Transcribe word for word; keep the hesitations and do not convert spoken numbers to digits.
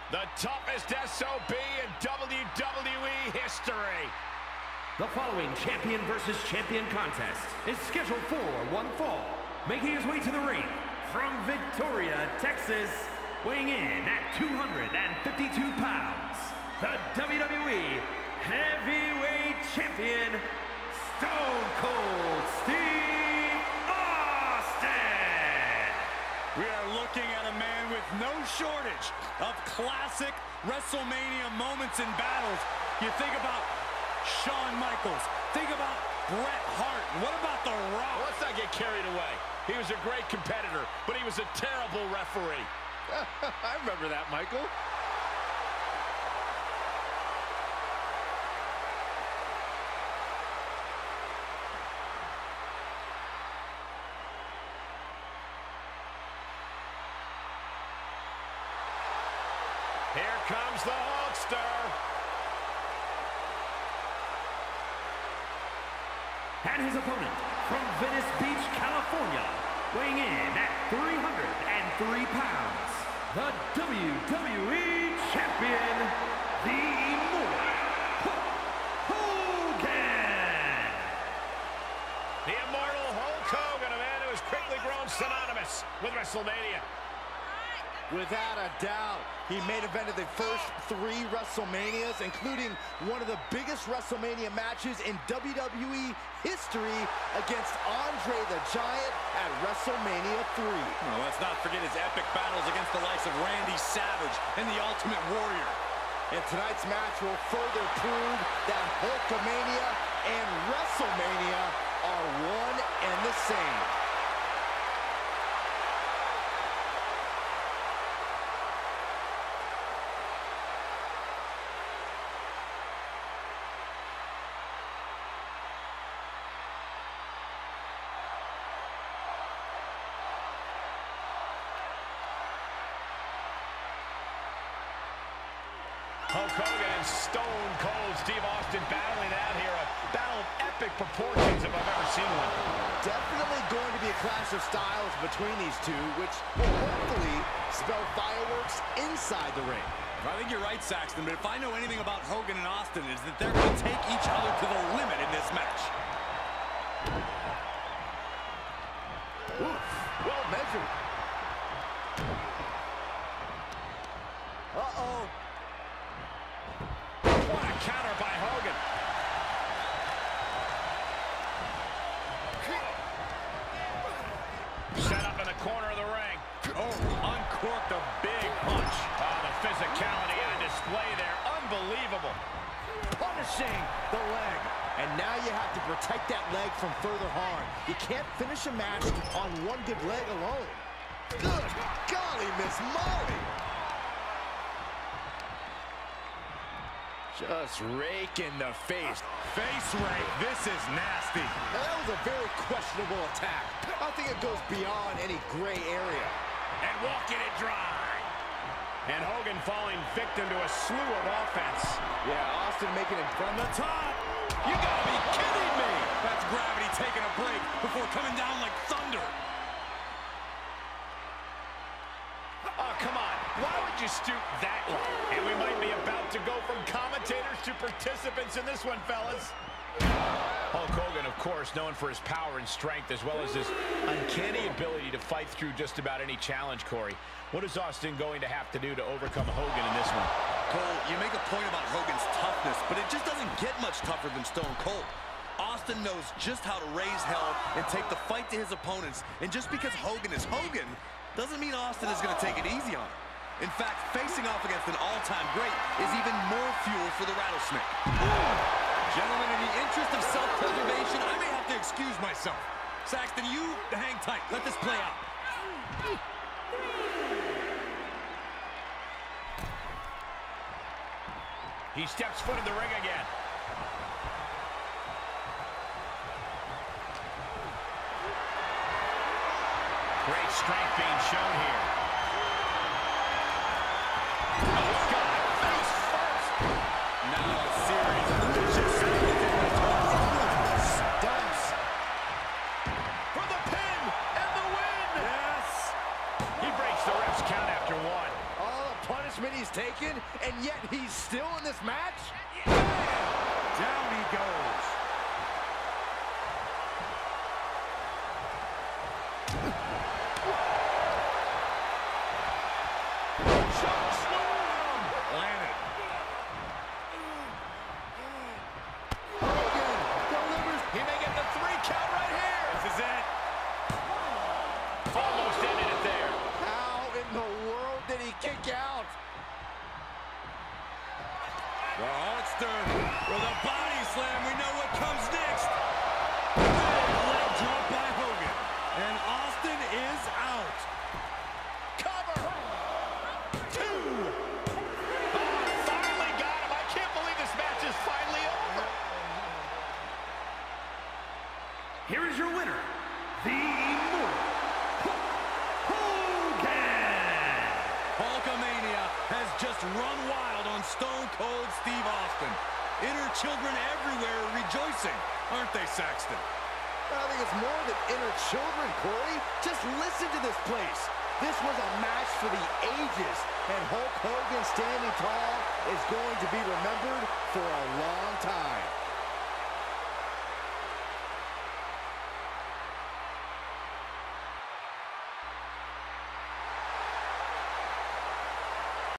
The toughest S O B in W W E history. The following champion versus champion contest is scheduled for one fall. Making his way to the ring from Victoria, Texas, weighing in at two hundred fifty-two pounds, the W W E Heavyweight Champion, Stone Cold Steve Austin. We are looking at a man with no shortage of classic WrestleMania moments and battles. You think about Shawn Michaels, think about Bret Hart, what about The Rock? Well, let's not get carried away. He was a great competitor, but he was a terrible referee. I remember that, Michael. Here comes the Hulkster. And his opponent from Venice Beach, California, weighing in at three hundred three pounds, the W W E Champion, the Immortal Hogan. The Immortal Hulk Hogan, a man who has quickly grown synonymous with WrestleMania. Without a doubt, he main evented the first three WrestleManias, including one of the biggest WrestleMania matches in W W E history against Andre the Giant at WrestleMania three. Well, let's not forget his epic battles against the likes of Randy Savage and the Ultimate Warrior. And tonight's match will further prove that Hulkamania and WrestleMania are one and the same. Hulk Hogan and Stone Cold Steve Austin battling out here. A battle of epic proportions if I've ever seen one. Definitely going to be a clash of styles between these two, which will hopefully spell fireworks inside the ring. I think you're right, Saxton, but if I know anything about Hogan and Austin, is that they're going to take each other to the limit in this match. Oof, well measured. Uh-oh. What a counter by Hogan. Set up in the corner of the ring. Oh, uncorked a big punch. Oh, the physicality on display there. Unbelievable. Punishing the leg. And now you have to protect that leg from further harm. You can't finish a match on one good leg alone. Good golly, Miss Molly. Just rake in the face. Face rake. This is nasty. Now, that was a very questionable attack. I think it goes beyond any gray area. And walking it dry. And Hogan falling victim to a slew of offense. Yeah, Austin making it From the top. You gotta be kidding me. That's gravity taking a break before coming down like thunder. Oh, come on. Why would you stoop that low? And we might be about to go from commentators to participants in this one, fellas. Hulk Hogan, of course, known for his power and strength, as well as his uncanny ability to fight through just about any challenge, Corey. What is Austin going to have to do to overcome Hogan in this one? Cole, you make a point about Hogan's toughness, but it just doesn't get much tougher than Stone Cold. Austin knows just how to raise hell and take the fight to his opponents. And just because Hogan is Hogan doesn't mean Austin is going to take it easy on him. In fact, facing off against an all-time great is even more fuel for the rattlesnake. Ooh. Gentlemen, in the interest of self-preservation, I may have to excuse myself. Saxton, you hang tight. Let this play out. He steps foot in the ring again. Great strength being shown here. Oh, God, face first. Now a series of vicious stunts. For the pin and the win. Yes. He breaks the ref's count after one. All the punishment he's taken, and yet he's still in this match? Down he goes. Choke slam! Landed. Hogan delivers. He may get the three count right here. This is it. Almost ended it there. How in the world did he kick out? The Hulkster with a body slam. We know what comes next. Big leg drop by Hogan. And Austin is out. Cover. Two. Oh, finally got him. I can't believe this match is finally over. Here is your winner, the Immortal Hogan. Hulkamania has just run wild on Stone Cold Steve Austin. Inner children everywhere are rejoicing, aren't they, Saxton? I think it's more than inner children, Corey. Just listen to this place. This was a match for the ages, and Hulk Hogan standing tall is going to be remembered for a long time.